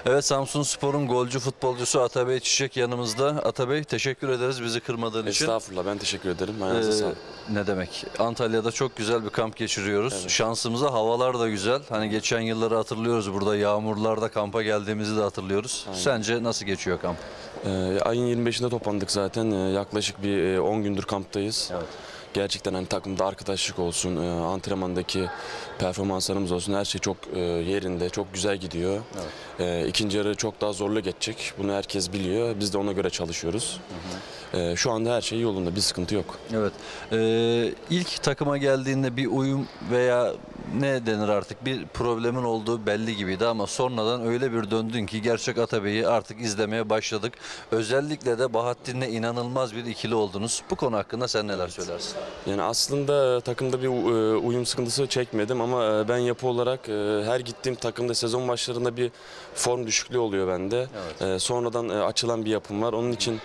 Evet, Samsunspor'un golcü futbolcusu Atabey Çiçek yanımızda. Atabey, teşekkür ederiz bizi kırmadığın için. Estağfurullah, ben teşekkür ederim. Ayağınıza sağlık. Ne demek? Antalya'da çok güzel bir kamp geçiriyoruz. Evet. Şansımıza havalar da güzel. Hani geçen yılları hatırlıyoruz. Burada yağmurlarda kampa geldiğimizi de hatırlıyoruz. Aynen. Sence nasıl geçiyor kamp? Ayın 25'inde toplandık zaten. Yaklaşık bir 10 gündür kamptayız. Evet. Gerçekten hani takımda arkadaşlık olsun, antrenmandaki performanslarımız olsun, her şey çok yerinde, çok güzel gidiyor. Evet. İkinci yarı çok daha zorlu geçecek. Bunu herkes biliyor. Biz de ona göre çalışıyoruz. Şu anda her şey yolunda, bir sıkıntı yok. Evet. İlk takıma geldiğinde bir uyum veya ne denir artık bir problemin olduğu belli gibiydi ama sonradan öyle bir döndün ki gerçek Atabey'i artık izlemeye başladık. Özellikle de Bahattin'le inanılmaz bir ikili oldunuz. Bu konu hakkında sen neler söylersin? Yani aslında takımda bir uyum sıkıntısı çekmedim ama ben yapı olarak her gittiğim takımda sezon başlarında bir form düşüklüğü oluyor bende. Evet. Sonradan açılan bir yapım var. Onun için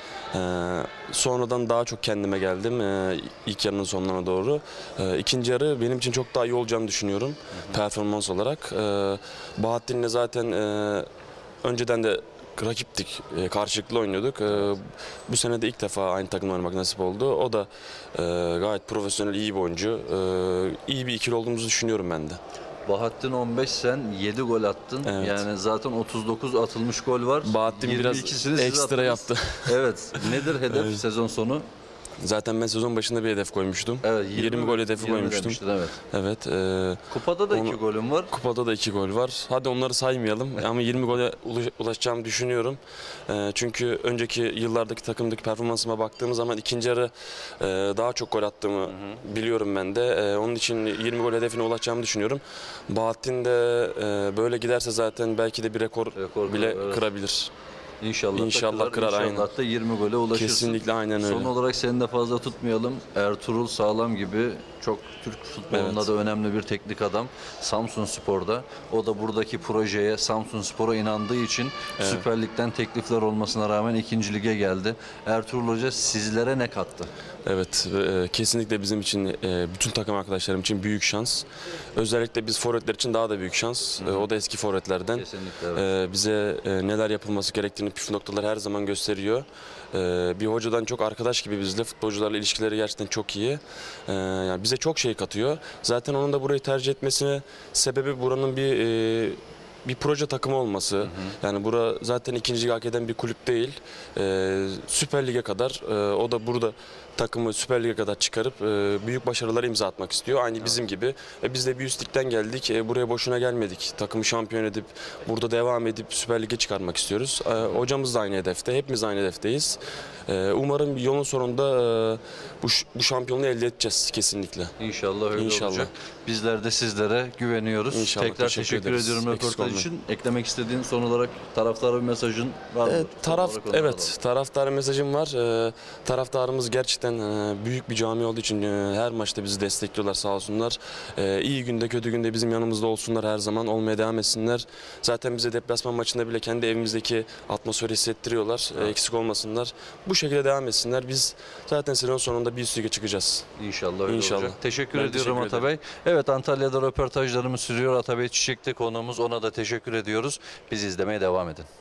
sonradan daha çok kendime geldim ilk yarının sonlarına doğru. İkinci yarı benim için çok daha iyi olacağını düşünüyorum performans olarak. Bahattin'le zaten önceden de rakiptik, karşılıklı oynuyorduk. Bu sene de ilk defa aynı takımda oynamak nasip oldu. O da gayet profesyonel, iyi bir oyuncu. İyi bir ikili olduğumuzu düşünüyorum ben de. Bahattin 15, sen 7 gol attın. Evet. Yani zaten 39 atılmış gol var. Bahattin biraz 22'sini siz ekstra attınız. yaptı. Evet. Nedir hedef Evet. sezon sonu? Zaten ben sezon başında bir hedef koymuştum. Evet, 20 gol hedefi 20 koymuştum. demiştin, evet. Evet. Kupada da 2 onu- golüm var. Kupada da 2 gol var. Hadi onları saymayalım ama 20 gole ulaşacağımı düşünüyorum. Çünkü önceki yıllardaki takımdaki performansıma baktığımız zaman ikinci yarı daha çok gol attığımı biliyorum ben de. Onun için 20 gol hedefine ulaşacağımı düşünüyorum. Bahattin de böyle giderse zaten belki de bir rekor bile evet. kırabilir. İnşallah, İnşallah kırar, İnşallah aynen. da 20 gole ulaşırsın. Kesinlikle aynen öyle. Son olarak seni de fazla tutmayalım. Ertuğrul Sağlam gibi çok Türk futbolunda Evet. da önemli bir teknik adam. Samsunspor'da. O da buradaki projeye, Samsunspor'a inandığı için Süper Lig'den teklifler olmasına rağmen 2. lige geldi. Ertuğrul Hoca sizlere ne kattı? Evet, kesinlikle bizim için, bütün takım arkadaşlarım için büyük şans. Özellikle biz forvetler için daha da büyük şans. O da eski forvetlerden. Kesinlikle, evet. Bize neler yapılması gerektiğini püf noktaları her zaman gösteriyor. Bir hocadan çok arkadaş gibi bizle, futbolcularla ilişkileri gerçekten çok iyi. Yani bize çok şey katıyor. Zaten onun da burayı tercih etmesine sebebi buranın bir proje takımı olması. Yani bura zaten ikincilik hak eden bir kulüp değil. Süper Lig'e kadar o da burada takımı Süper Lig'e kadar çıkarıp büyük başarılara imza atmak istiyor. Aynı bizim gibi. Biz de bir üst ligden geldik. Buraya boşuna gelmedik. Takımı şampiyon edip burada devam edip Süper Lig'e çıkarmak istiyoruz. Hocamız da aynı hedefte. Hepimiz aynı hedefteyiz. Umarım yolun sonunda bu şampiyonluğu elde edeceğiz kesinlikle. İnşallah öyle İnşallah. olacak. Bizler de sizlere güveniyoruz. İnşallah, Tekrar teşekkür teşekkür ederiz. ediyorum Eksik röportaj olmayın. için. Eklemek istediğin son olarak taraftara bir mesajın var mı? Son olarak onu alalım. Taraftara mesajım var. Taraftarımız gerçekten büyük bir cami olduğu için her maçta bizi destekliyorlar, sağ olsunlar. İyi günde kötü günde bizim yanımızda olsunlar, her zaman olmaya devam etsinler. Zaten bize deplasman maçında bile kendi evimizdeki atmosferi hissettiriyorlar. Eksik olmasınlar. Bu şekilde devam etsinler. Biz zaten sezon sonunda bir üst lige çıkacağız. İnşallah öyle İnşallah. olacak. Teşekkür Ben ediyorum teşekkür Atabey. Evet, Antalya'da röportajlarımız sürüyor. Atabey Çiçek'te konuğumuz. Ona da teşekkür ediyoruz. Bizi izlemeye devam edin.